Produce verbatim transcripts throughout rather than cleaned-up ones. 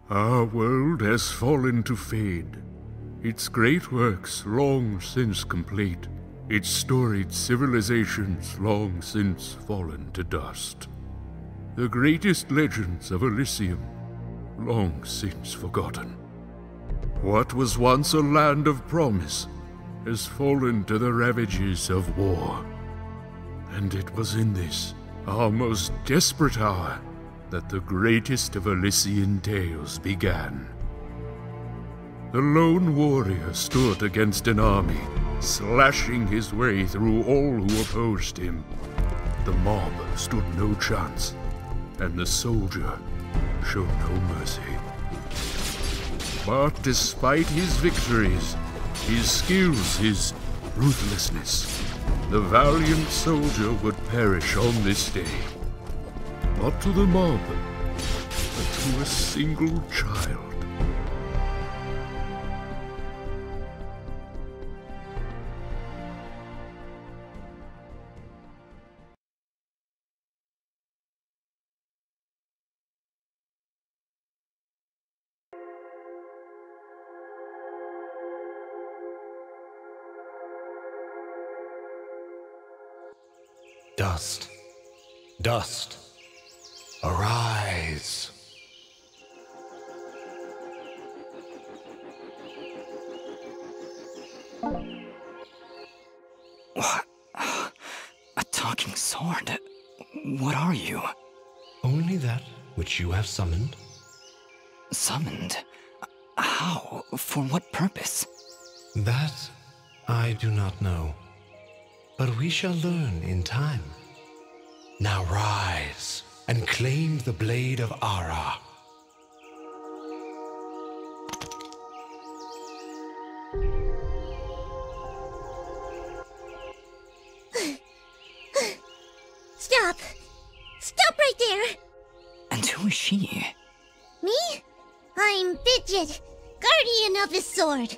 Our world has fallen to fade, its great works long since complete, its storied civilizations long since fallen to dust. The greatest legends of Elysium long since forgotten. What was once a land of promise has fallen to the ravages of war. And it was in this, our most desperate hour, that the greatest of Elysian tales began. The lone warrior stood against an army, slashing his way through all who opposed him. The mob stood no chance, and the soldier showed no mercy. But despite his victories, his skills, his ruthlessness, the valiant soldier would perish on this day. Not to the mob, but to a single child. Dust, dust, arise. What? A talking sword? What are you? Only that which you have summoned. Summoned? How? For what purpose? That I do not know. But we shall learn in time. Now rise and claim the blade of Ara. Stop! Stop right there! And who is she? Me? I'm Fidget, guardian of this sword.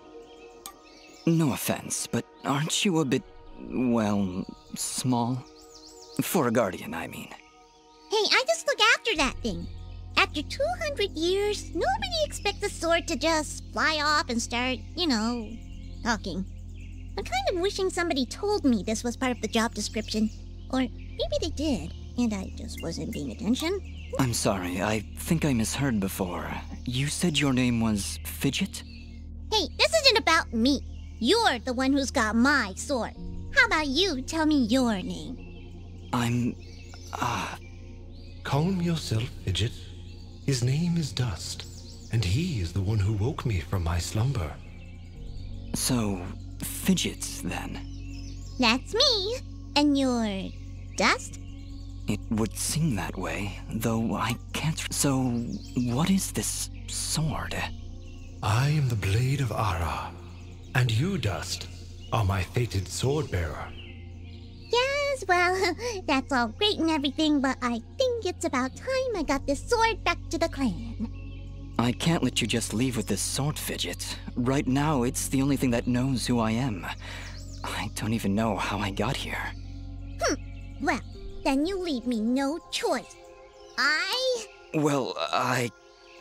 No offense, but aren't you a bit, well, small? For a guardian, I mean. Hey, I just look after that thing. After two hundred years, nobody expects the sword to just fly off and start, you know, talking. I'm kind of wishing somebody told me this was part of the job description. Or maybe they did, and I just wasn't paying attention. I'm sorry, I think I misheard before. You said your name was Fidget? Hey, this isn't about me. You're the one who's got my sword. How about you tell me your name? I'm... ah... Uh... Calm yourself, Fidget. His name is Dust, and he is the one who woke me from my slumber. So, Fidget, then? That's me. And you're... Dust? It would seem that way, though I can't... So, what is this sword? I am the Blade of Ara, and you, Dust, are my fated sword-bearer. Yes, well, that's all great and everything, but I think it's about time I got this sword back to the clan. I can't let you just leave with this sword, Fidget. Right now, it's the only thing that knows who I am. I don't even know how I got here. Hmm, well, then you leave me no choice. I... Well, I...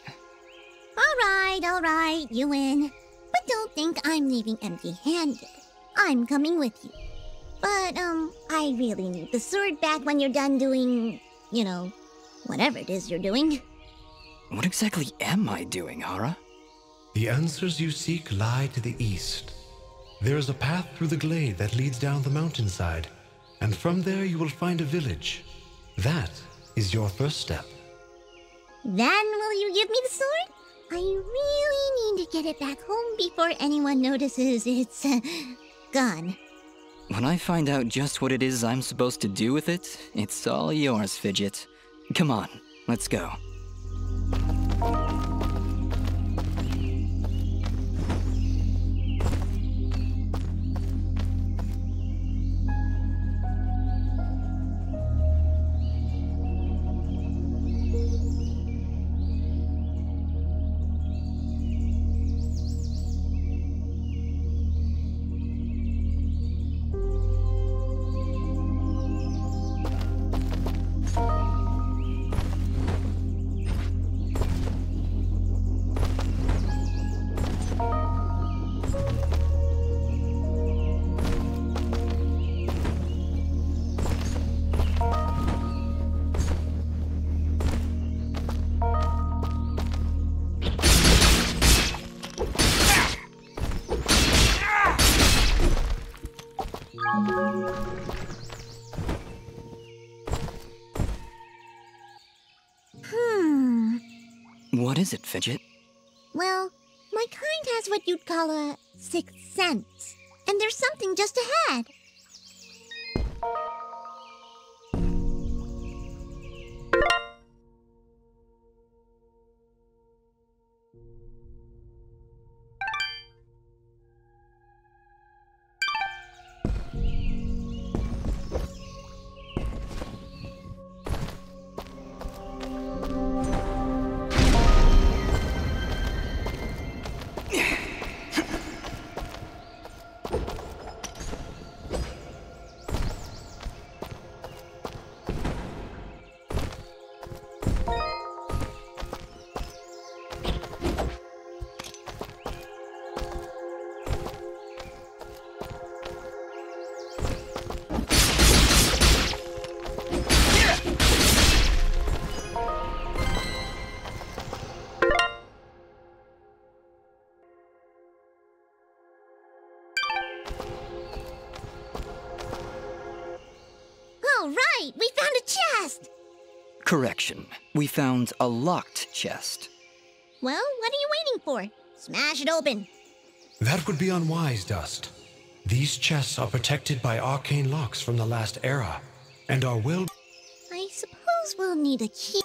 Alright, alright, you win. But don't think I'm leaving empty-handed. I'm coming with you. But, um, I really need the sword back when you're done doing, you know, whatever it is you're doing. What exactly am I doing, Ara? The answers you seek lie to the east. There is a path through the glade that leads down the mountainside, and from there you will find a village. That is your first step. Then will you give me the sword? I really need to get it back home before anyone notices it's, uh, gone. When I find out just what it is I'm supposed to do with it, it's all yours, Fidget. Come on, let's go. What is it, Fidget? Well, my kind has what you'd call a sixth sense. And there's something just ahead. All right, we found a chest! Correction. We found a locked chest. Well, what are you waiting for? Smash it open. That would be unwise, Dust. These chests are protected by arcane locks from the last era, and are well... I suppose we'll need a key.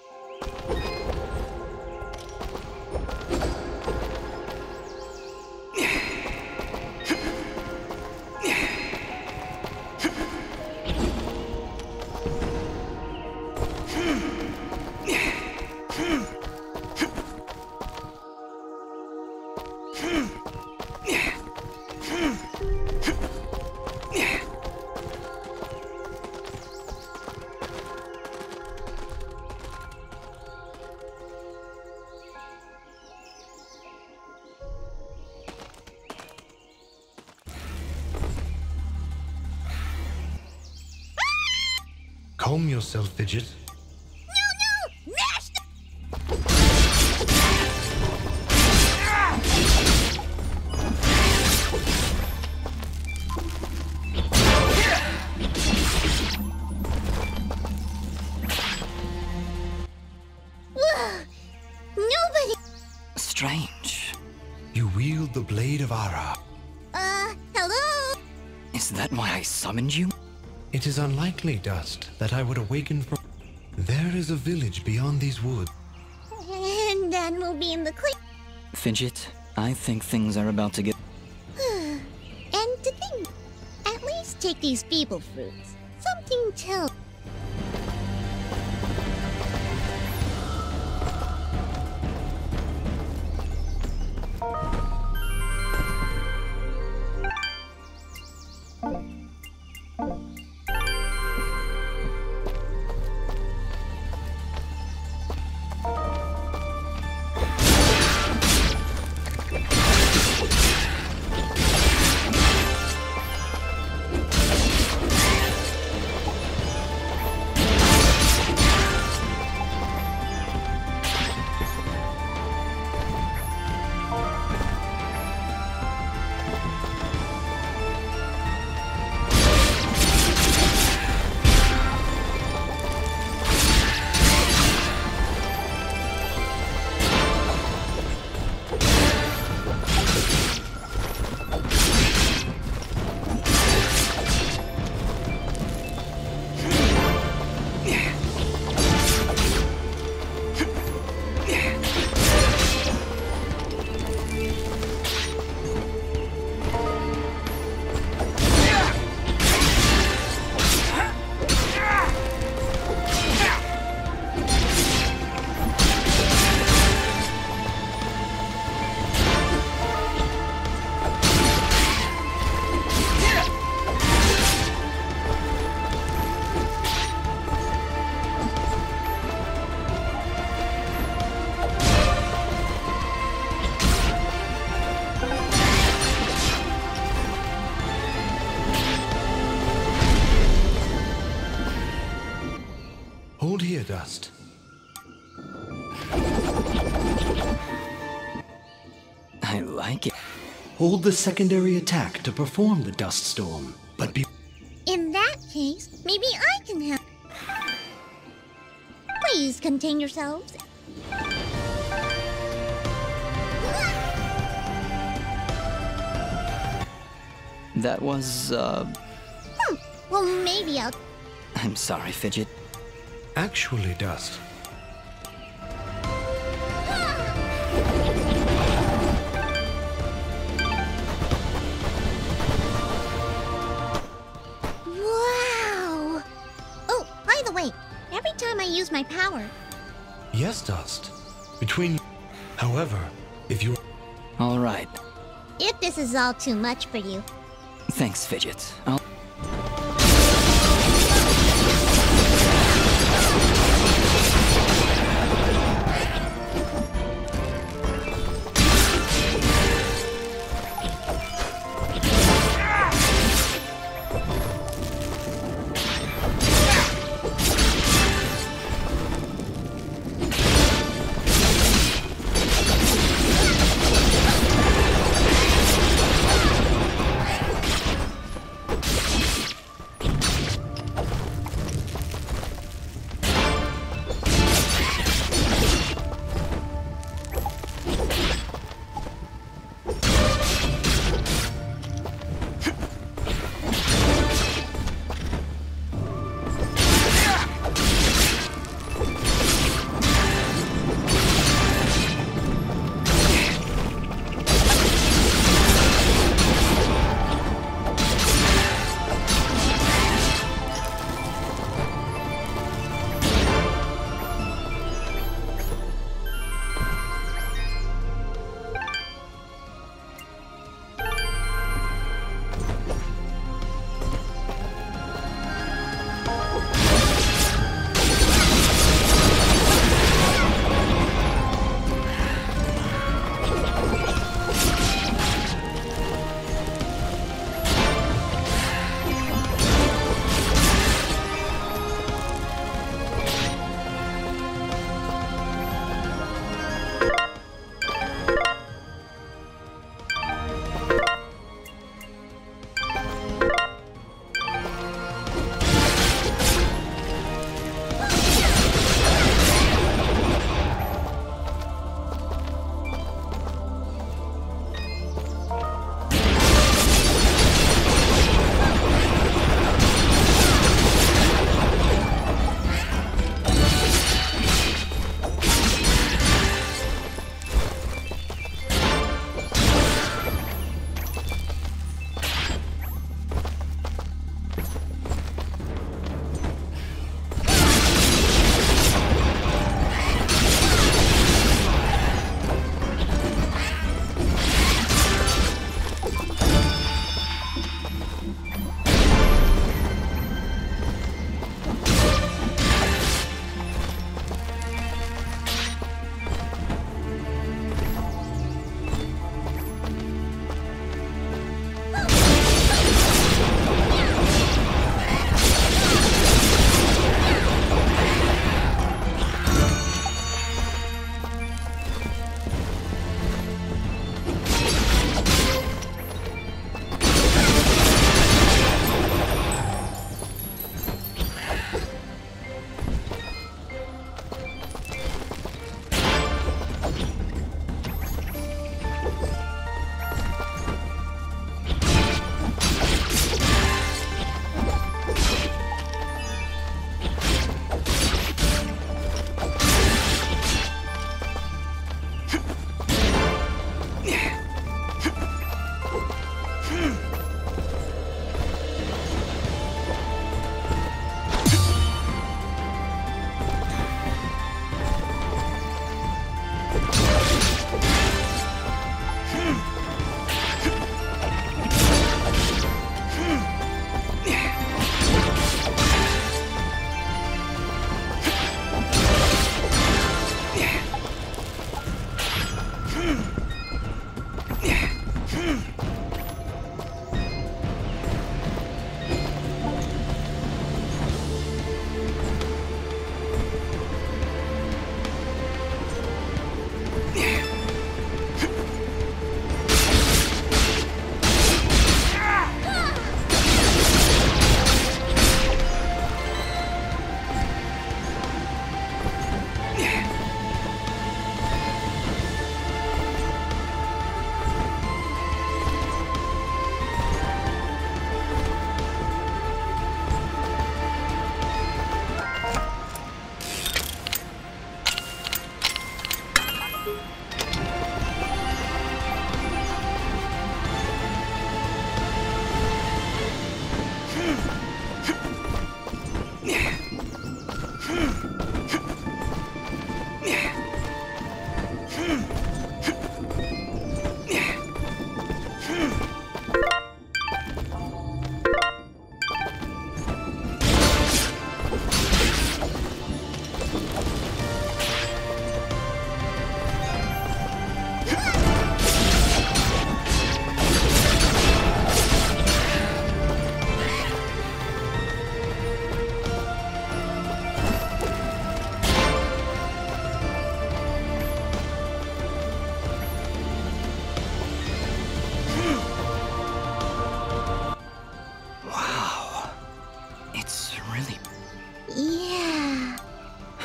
Calm yourself, Fidget. No, no! Mash the... Whoa! Nobody... Strange. You wield the Blade of Ara. Uh, hello? Is that why I summoned you? It is unlikely, Dust, that I would awaken from... There is a village beyond these woods. And then we'll be in the clear. Fidget, I think things are about to get... And to think, at least take these feeble fruits. Something tells... Hold here, Dust. I like it. Hold the secondary attack to perform the Dust Storm, but be... In that case, maybe I can help. Please contain yourselves. That was, uh... Hmm. Well, maybe I'll... I'm sorry, Fidget. Actually, Dust. Wow! Oh, by the way, every time I use my power... Yes, Dust. Between... However, if you... All right. If this is all too much for you... Thanks, Fidget. I'll...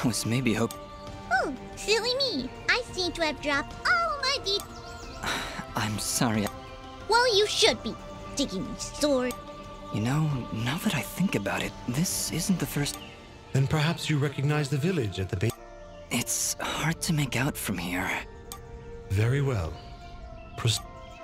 was maybe hope... Oh, silly me. I seem to have dropped all my de- I'm sorry. Well, you should be. Digging me sword. You know, now that I think about it, this isn't the first... Then perhaps you recognize the village at the base. It's hard to make out from here. Very well. Proceed.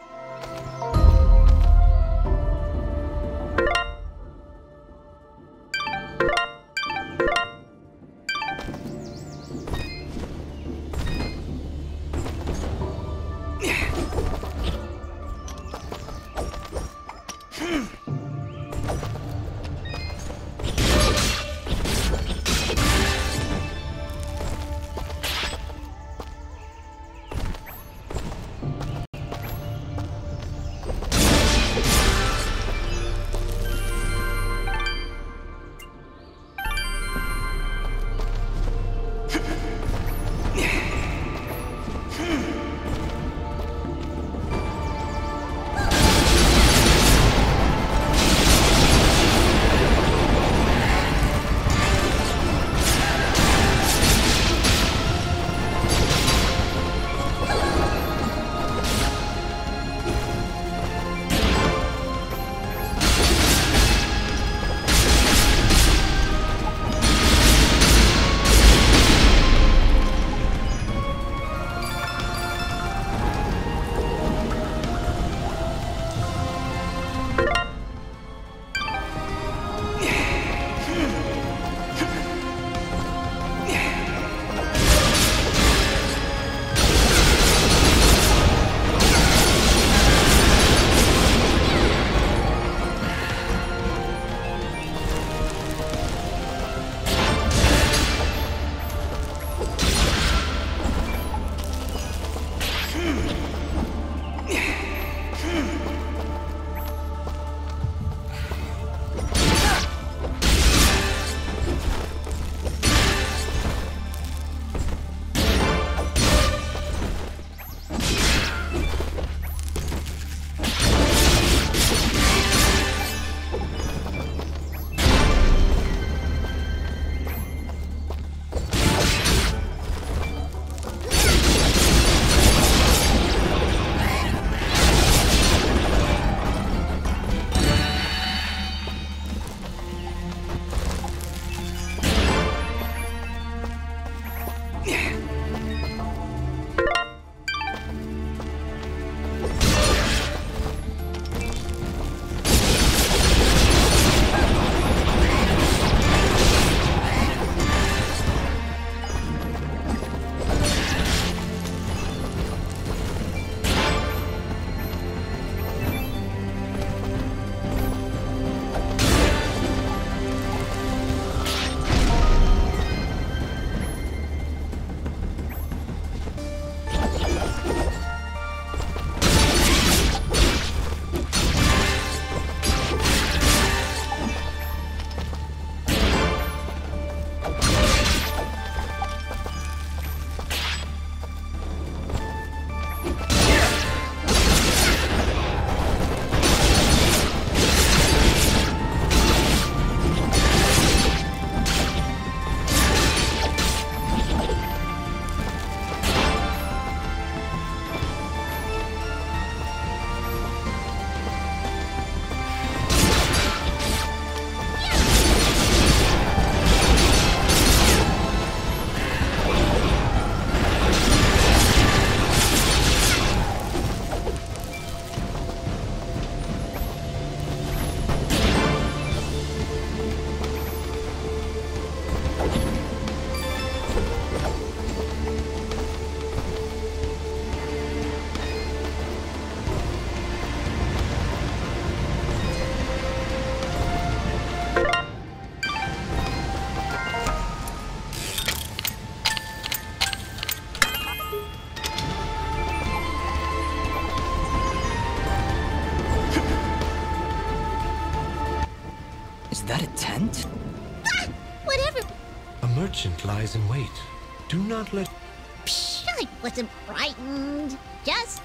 Is that a tent? Ah! Whatever. A merchant lies in wait. Do not let... Psh, I wasn't frightened. Just...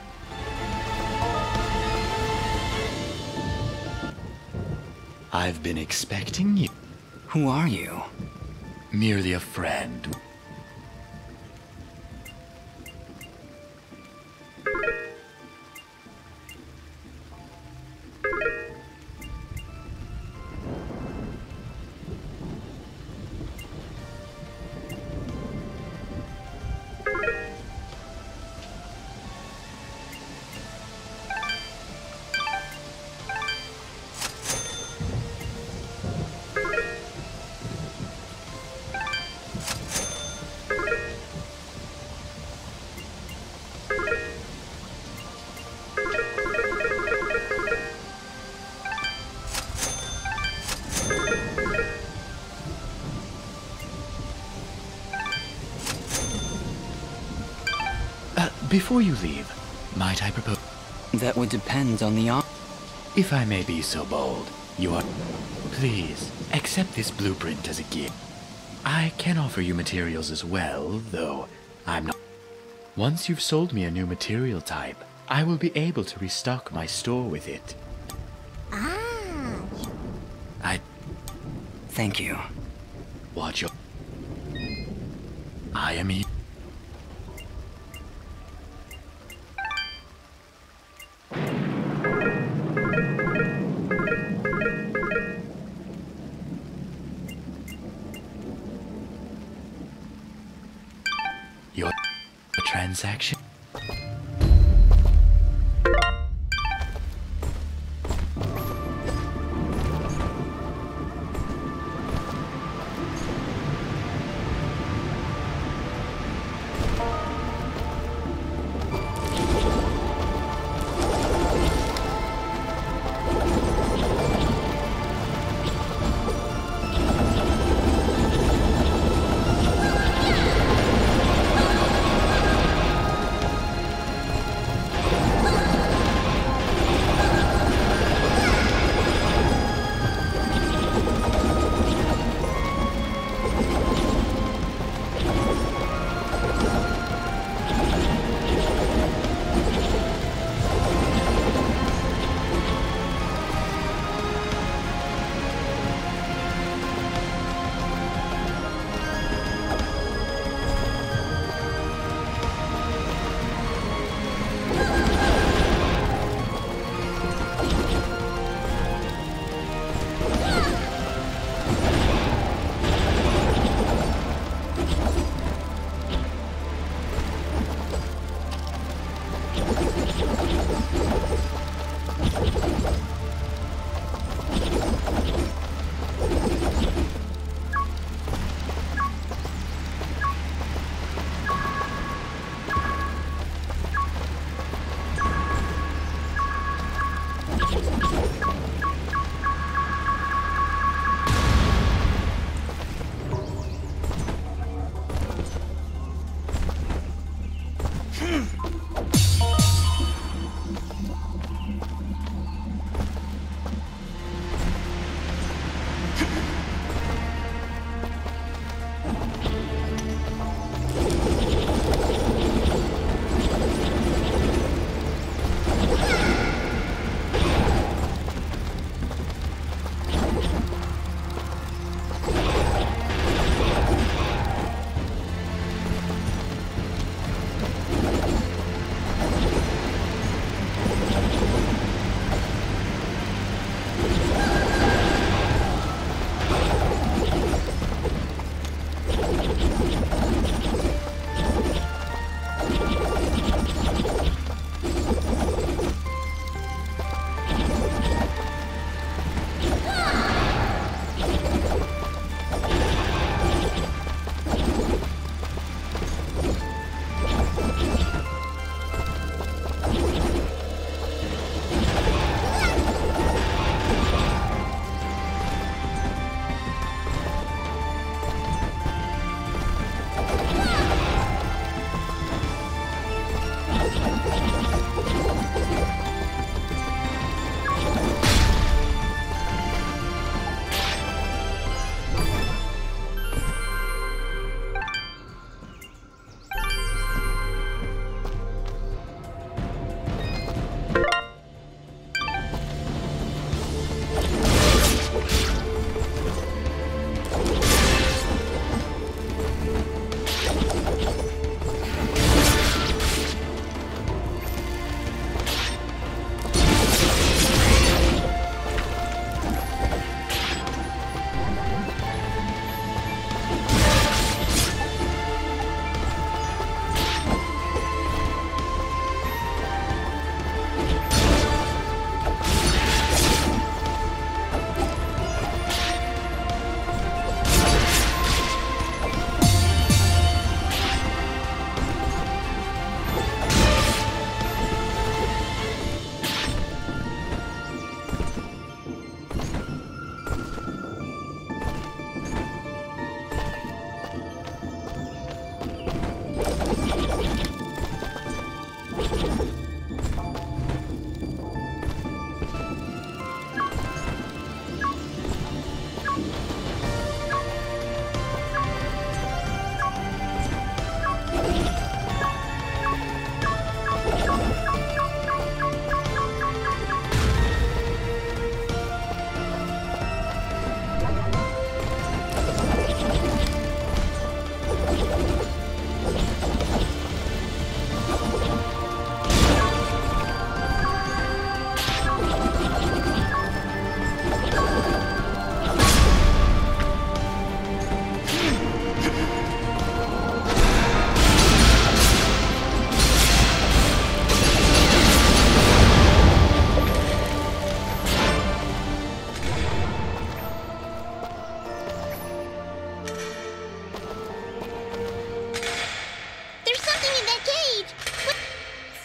I've been expecting you. Who are you? Merely a friend. Uh, before you leave, might I propose... That would depend on the op- If I may be so bold, you are... Please, accept this blueprint as a gift. I can offer you materials as well, though I'm not... Once you've sold me a new material type, I will be able to restock my store with it. Ah. I... Thank you. Watch your... I am... E Your transaction.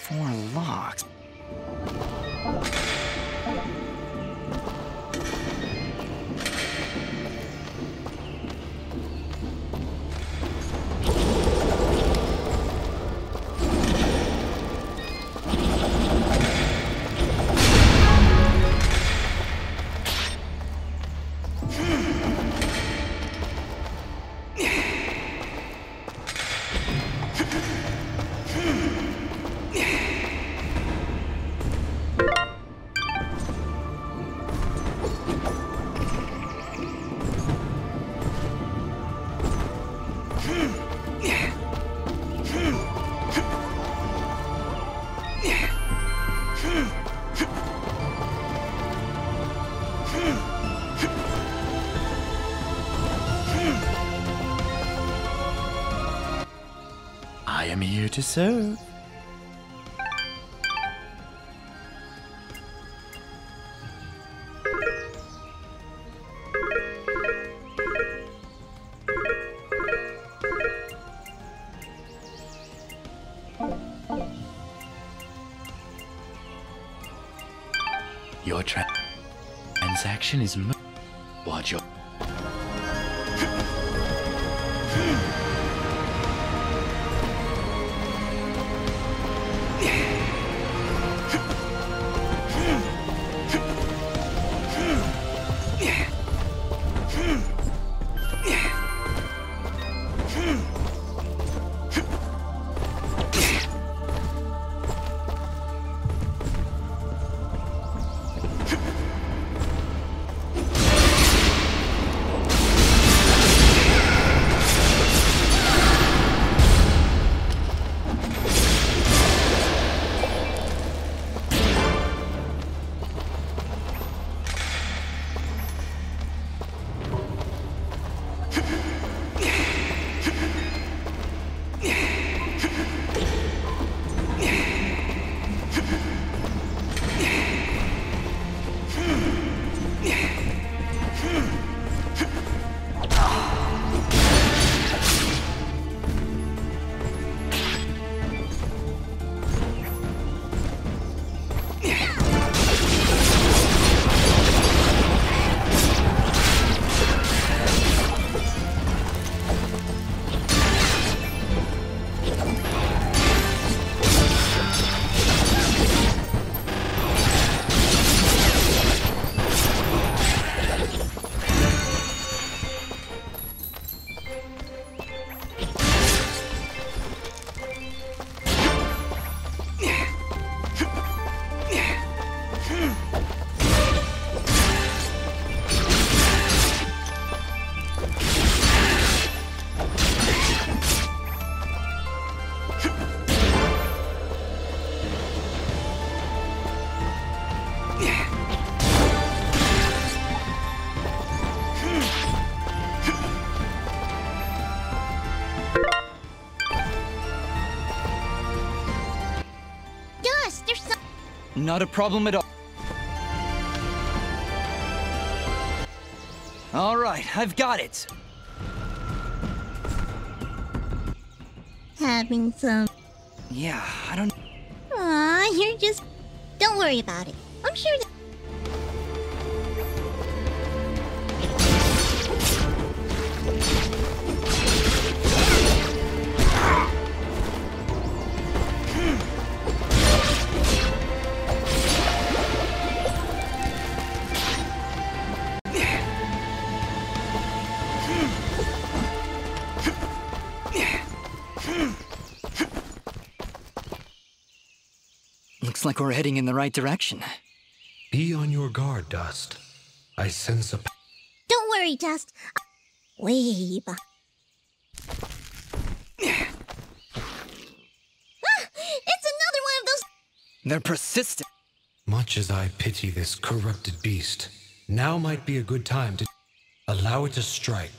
four locks. I am here to serve. Your tra transaction is mo- Watch your- Not a problem at all. All right, I've got it. Having some... Yeah, I don't... Aw, you're just... Don't worry about it. I'm sure that... Looks like we're heading in the right direction. Be on your guard, Dust. I sense a... Don't worry, Dust. Way back. Ah! It's another one of those... They're persistent. Much as I pity this corrupted beast, now might be a good time to allow it to strike.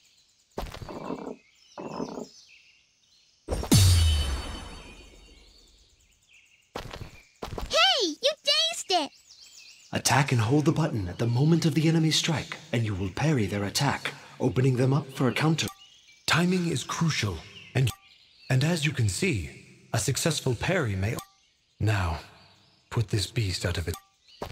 Hey, you dazed it! Attack and hold the button at the moment of the enemy's strike, and you will parry their attack, opening them up for a counter. Timing is crucial, and and as you can see, a successful parry may... Now, put this beast out of it.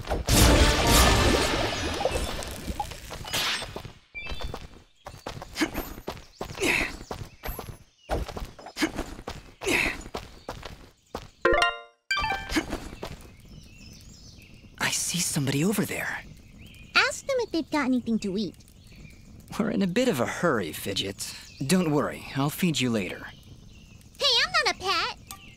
I see somebody over there. Ask them if they've got anything to eat. We're in a bit of a hurry, Fidget. Don't worry, I'll feed you later. Hey, I'm not a pet!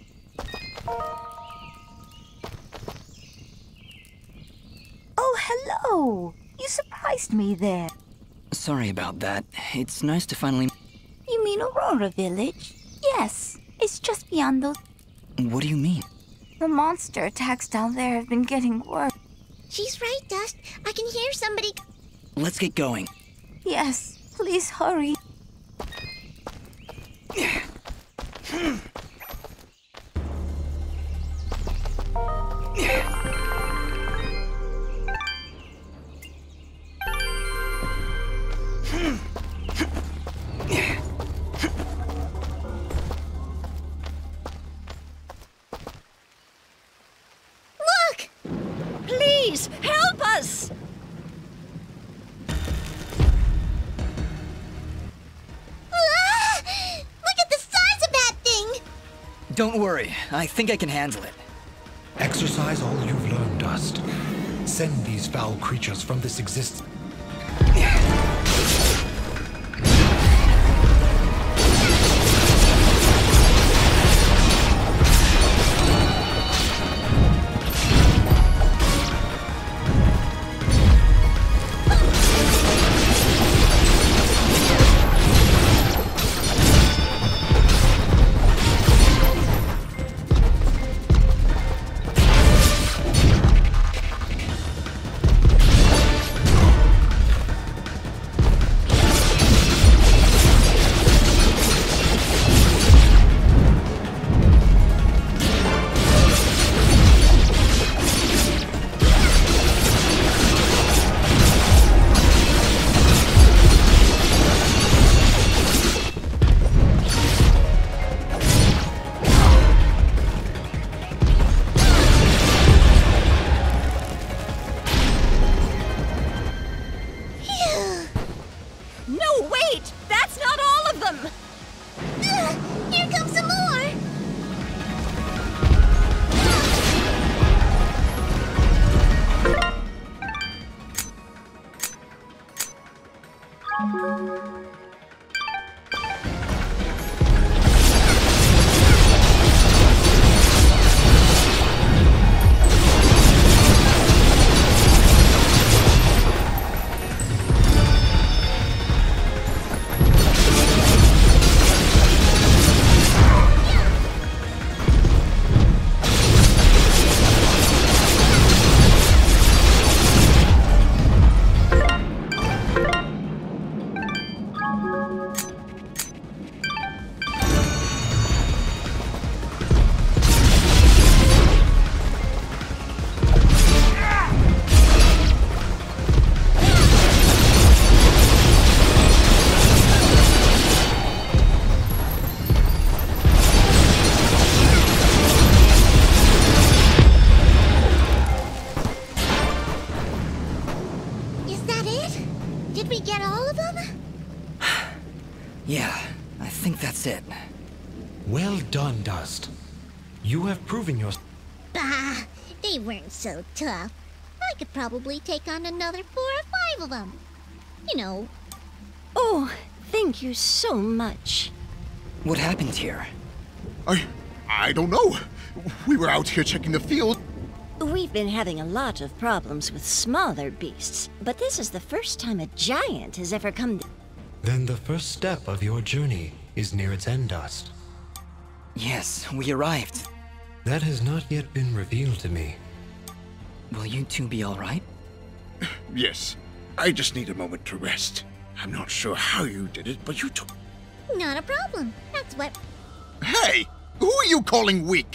Oh, hello! You surprised me there. Sorry about that. It's nice to finally... You mean Aurora Village? Yes, it's just beyond those... What do you mean? The monster attacks down there have been getting worse. She's right, Dust. I can hear somebody... Let's get going. Yes, please hurry. Look! Please, help us! Ah! Look at the size of that thing! Don't worry, I think I can handle it. Exercise all you've learned, Dust. Send these foul creatures from this existence. No, wait! That's not all of them! Ugh, here comes some more! Is that it? Did we get all of them? Yeah, I think that's it. Well done, Dust. You have proven your... Bah, they weren't so tough. I could probably take on another four or five of them. You know. Oh, thank you so much. What happened here? I... I don't know. We were out here checking the field. We've been having a lot of problems with smaller beasts, but this is the first time a giant has ever come to... Then the first step of your journey is near its end, Dust. Yes, we arrived. That has not yet been revealed to me. Will you two be alright? Yes. I just need a moment to rest. I'm not sure how you did it, but you took... Not a problem. That's what... Hey! Who are you calling weak?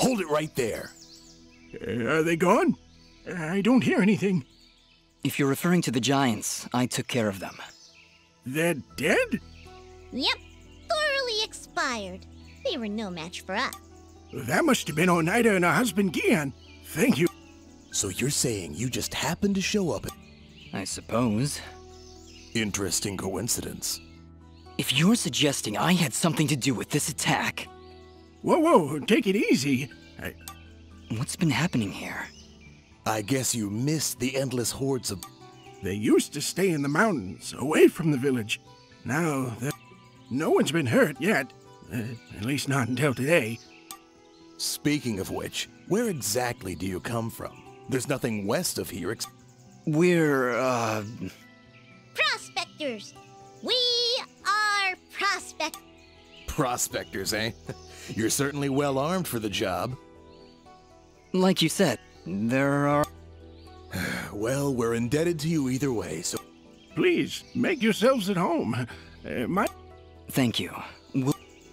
Hold it right there. Uh, are they gone? I don't hear anything. If you're referring to the giants, I took care of them. They're dead? Yep, thoroughly expired. They were no match for us. That must have been Oneida and her husband Gian. Thank you. So you're saying you just happened to show up at... I suppose. Interesting coincidence. If you're suggesting I had something to do with this attack... Whoa, whoa, take it easy. I... What's been happening here? I guess you missed the endless hordes of... They used to stay in the mountains, away from the village. Now, no one's been hurt yet. Uh, at least not until today. Speaking of which, where exactly do you come from? There's nothing west of here ex- We're, uh... Prospectors! We are prospect... Prospectors, eh? You're certainly well armed for the job. Like you said, there are... Well, we're indebted to you either way, so... Please, make yourselves at home. Uh, my... Thank you. We'll...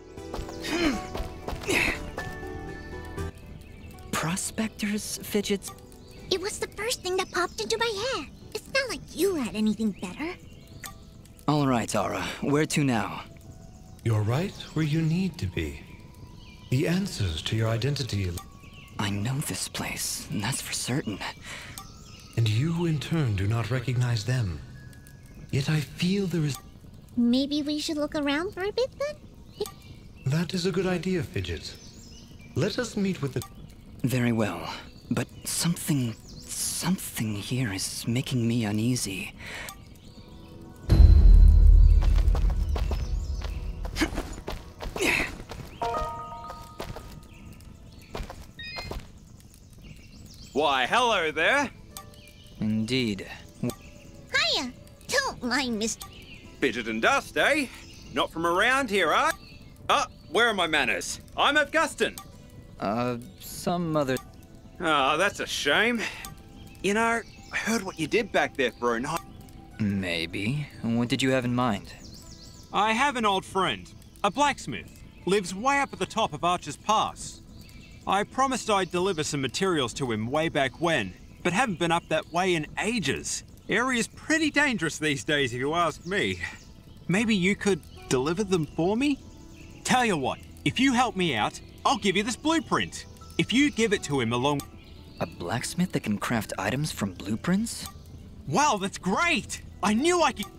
Prospectors, Fidgets? It was the first thing that popped into my head. It's not like you had anything better. All right, Aura. Where to now? You're right where you need to be. The answers to your identity... I know this place, that's for certain. And you, in turn, do not recognize them. Yet I feel there is... Maybe we should look around for a bit, then? That is a good idea, Fidget. Let us meet with the... Very well. But something... something here is making me uneasy. Why, hello there. Indeed. Hiya! Don't mind Mister Fidget and Dust, eh? Not from around here, are you? Ah, where are my manners? I'm Augustin. Uh, some other... Ah, oh, that's a shame. You know, I heard what you did back there for a night. Maybe. What did you have in mind? I have an old friend, a blacksmith. Lives way up at the top of Archer's Pass. I promised I'd deliver some materials to him way back when, but haven't been up that way in ages. Area's pretty dangerous these days, if you ask me. Maybe you could deliver them for me? Tell you what, if you help me out, I'll give you this blueprint. If you give it to him along... A blacksmith that can craft items from blueprints? Wow, that's great! I knew I could...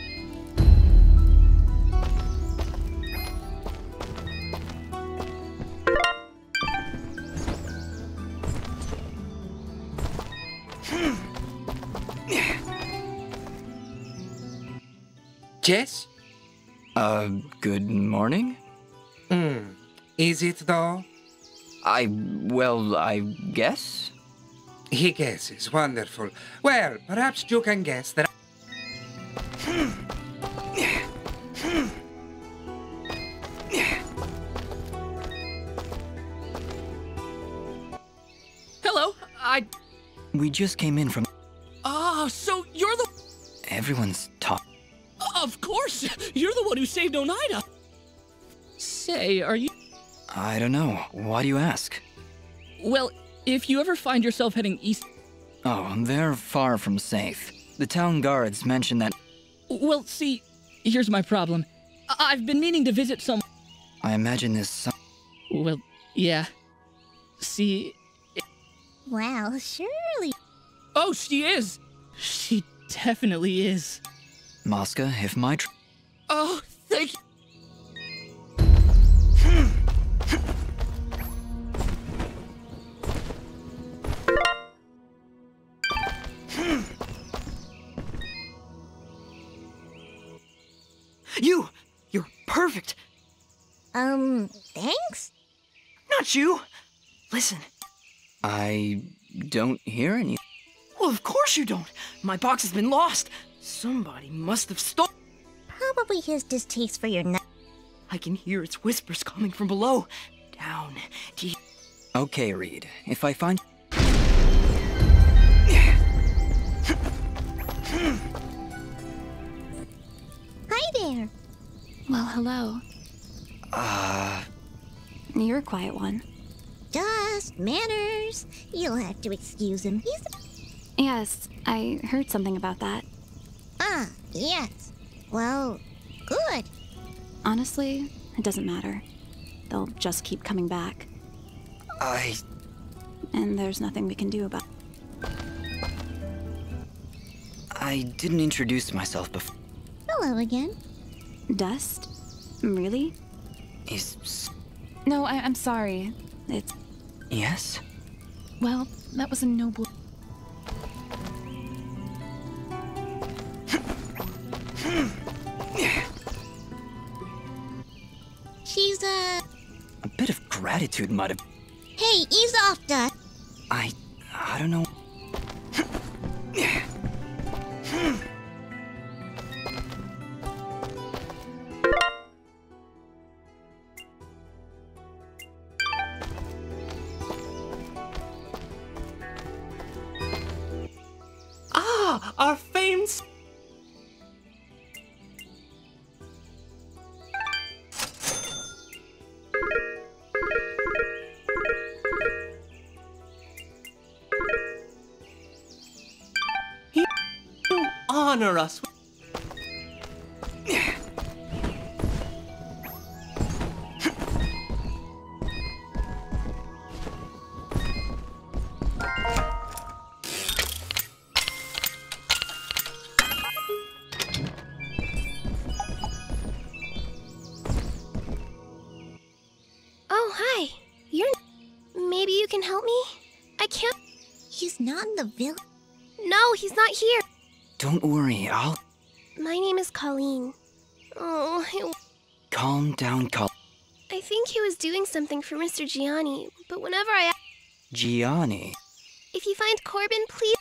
Jess? Uh, good morning? Hmm. Is it though? I... well, I guess? He guesses. Wonderful. Well, perhaps you can guess that... Hello, I... We just came in from... Oh, so you're the... Everyone's talking. Of course! You're the one who saved Oneida! Say, are you... I don't know. Why do you ask? Well, if you ever find yourself heading east... Oh, they're far from safe. The town guards mentioned that... Well, see, here's my problem. I I've been meaning to visit some... I imagine this some... Well, yeah. See... It... Well, surely... Oh, she is! She definitely is. Mosca, if my... Tr oh, thank you! You! You're perfect! Um, thanks? Not you! Listen. I don't hear any... Well, of course you don't! My box has been lost! Somebody must have stolen... Probably his distaste for your nut. I can hear its whispers coming from below. Down, deep... Okay, Reed. If I find... Hi there. Well, hello. Uh... You're a quiet one. Dust, manners. You'll have to excuse him. He's a... Yes, I heard something about that. Ah, yes. Well, good. Honestly, it doesn't matter. They'll just keep coming back. I... And there's nothing we can do about it. I didn't introduce myself before. Hello again. Dust? Really? Is... No, I I'm sorry. It's... Yes? Well, that was a noble... She's, uh... A bit of gratitude might have... Hey, ease off, Dust. I... I don't know... Ah, our famed... You honor us. Oh, hi. You're... Maybe you can help me? I can't... He's not in the village. No, he's not here. Don't worry, I'll... My name is Colleen. Oh, it... Calm down, Col... I think he was doing something for Mister Gianni, but whenever I... Gianni. If you find Corbin, please...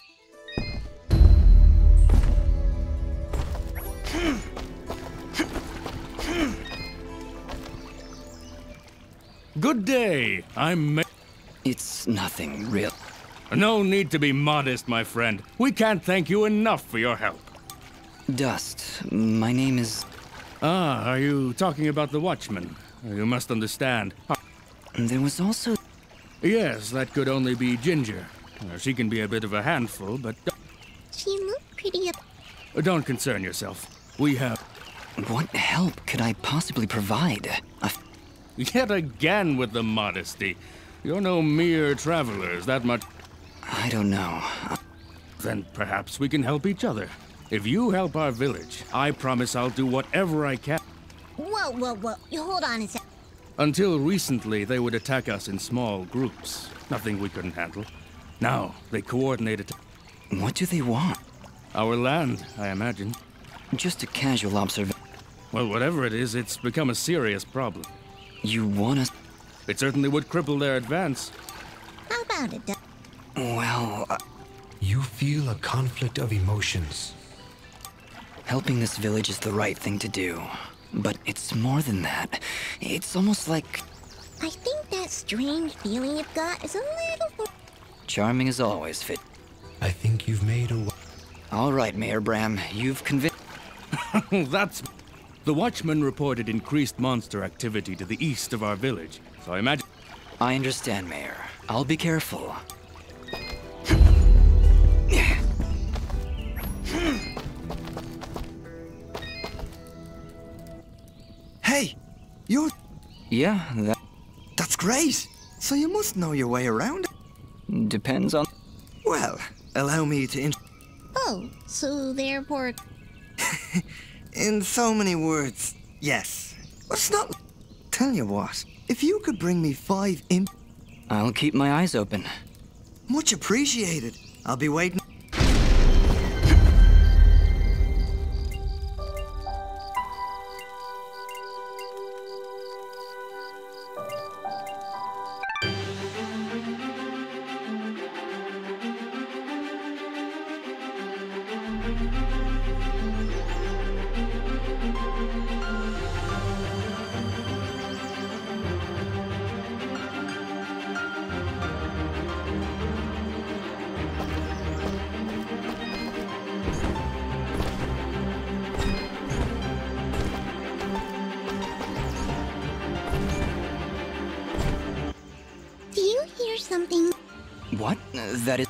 Good day. I'm Ma- It's nothing real. No need to be modest, my friend. We can't thank you enough for your help. Dust. My name is... Ah, are you talking about the Watchman? You must understand. There was also... Yes, that could only be Ginger. Uh, She can be a bit of a handful, but... She looked pretty... Don't concern yourself. We have... What help could I possibly provide? A... Yet again with the modesty. You're no mere travelers, that much... I don't know. Then perhaps we can help each other. If you help our village, I promise I'll do whatever I can. Whoa, whoa, whoa. You hold on a sec. Until recently, they would attack us in small groups. Nothing we couldn't handle. Now, they coordinate it. What do they want? Our land, I imagine. Just a casual observation. Well, whatever it is, it's become a serious problem. You want us... It certainly would cripple their advance. How about it, Dust? Well... Uh... You feel a conflict of emotions. Helping this village is the right thing to do. But it's more than that. It's almost like... I think that strange feeling you've got is a little... Charming as always, Fit. I think you've made a... All right, Mayor Bram. You've convinced... That's... The Watchman reported increased monster activity to the east of our village, so I imagine... I understand, Mayor. I'll be careful. Hey, you're... Yeah, that... That's great. So you must know your way around. Depends on... Well, allow me to... In Oh, so therefore... In so many words, yes. But it's not... Tell you what, if you could bring me five imp... I'll keep my eyes open. Much appreciated. I'll be waiting... something? What? That is...